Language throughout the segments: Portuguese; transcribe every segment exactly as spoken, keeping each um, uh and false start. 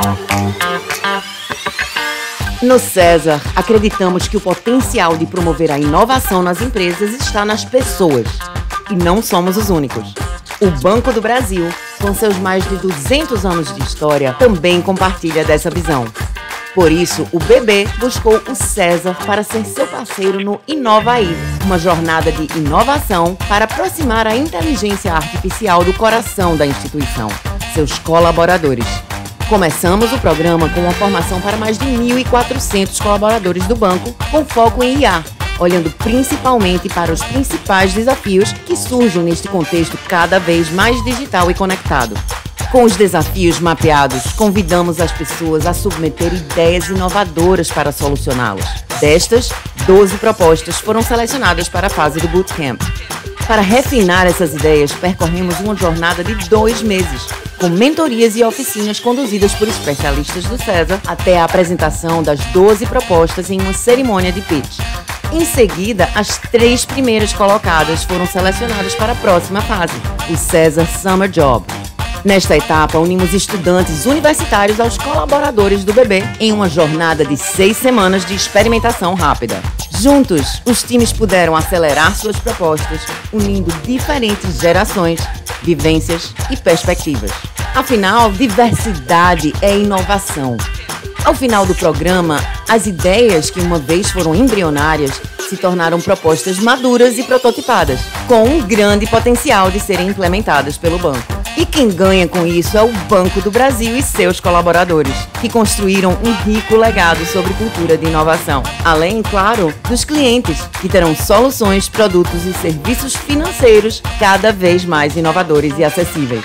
No César, acreditamos que o potencial de promover a inovação nas empresas está nas pessoas. E não somos os únicos. O Banco do Brasil, com seus mais de duzentos anos de história, também compartilha dessa visão. Por isso, o B B buscou o César para ser seu parceiro no Inovaí, uma jornada de inovação para aproximar a inteligência artificial do coração da instituição, seus colaboradores. Começamos o programa com uma formação para mais de mil e quatrocentos colaboradores do banco, com foco em I A, olhando principalmente para os principais desafios que surgem neste contexto cada vez mais digital e conectado. Com os desafios mapeados, convidamos as pessoas a submeter ideias inovadoras para solucioná-los. Destas, doze propostas foram selecionadas para a fase do Bootcamp. Para refinar essas ideias, percorremos uma jornada de dois meses, com mentorias e oficinas conduzidas por especialistas do César até a apresentação das doze propostas em uma cerimônia de pitch. Em seguida, as três primeiras colocadas foram selecionadas para a próxima fase, o César Summer Job. Nesta etapa, unimos estudantes universitários aos colaboradores do B B em uma jornada de seis semanas de experimentação rápida. Juntos, os times puderam acelerar suas propostas, unindo diferentes gerações, vivências e perspectivas. Afinal, diversidade é inovação. Ao final do programa, as ideias que uma vez foram embrionárias se tornaram propostas maduras e prototipadas, com um grande potencial de serem implementadas pelo banco. E quem ganha com isso é o Banco do Brasil e seus colaboradores, que construíram um rico legado sobre cultura de inovação. Além, claro, dos clientes, que terão soluções, produtos e serviços financeiros cada vez mais inovadores e acessíveis.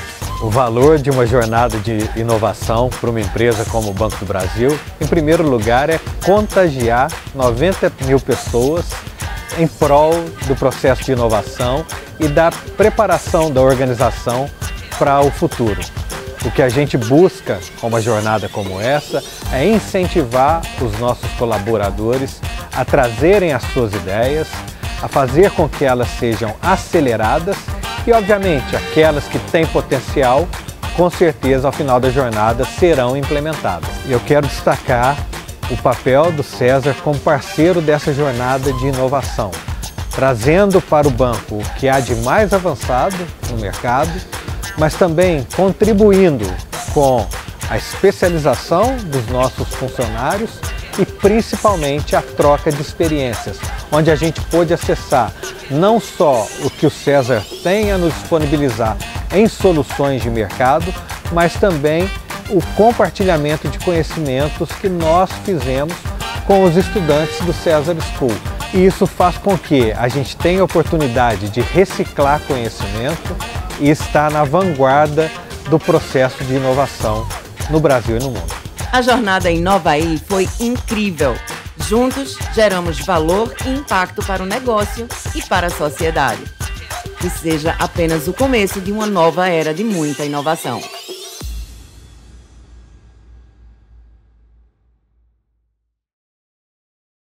O valor de uma jornada de inovação para uma empresa como o Banco do Brasil, em primeiro lugar, é contagiar noventa mil pessoas em prol do processo de inovação e da preparação da organização para o futuro. O que a gente busca com uma jornada como essa é incentivar os nossos colaboradores a trazerem as suas ideias, a fazer com que elas sejam aceleradas e, obviamente, aquelas que têm potencial, com certeza, ao final da jornada, serão implementadas. E eu quero destacar o papel do César como parceiro dessa jornada de inovação, trazendo para o banco o que há de mais avançado no mercado, mas também contribuindo com a especialização dos nossos funcionários e principalmente a troca de experiências, onde a gente pôde acessar não só o que o César tem a nos disponibilizar em soluções de mercado, mas também o compartilhamento de conhecimentos que nós fizemos com os estudantes do César School. E isso faz com que a gente tenha a oportunidade de reciclar conhecimento e estar na vanguarda do processo de inovação no Brasil e no mundo. A jornada Inovaí foi incrível. Juntos, geramos valor e impacto para o negócio e para a sociedade. Que seja apenas o começo de uma nova era de muita inovação.